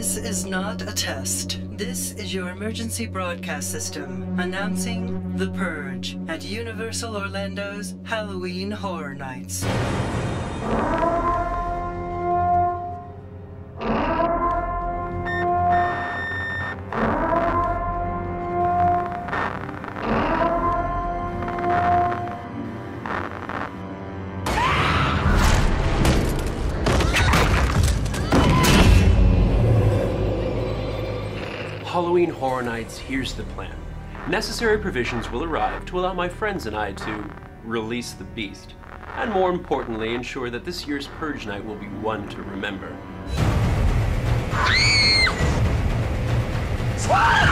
This is not a test. This is your emergency broadcast system announcing The Purge at Universal Orlando's Halloween Horror Nights. Halloween Horror Nights, here's the plan. Necessary provisions will arrive to allow my friends and I to release the beast, and more importantly, ensure that this year's Purge Night will be one to remember.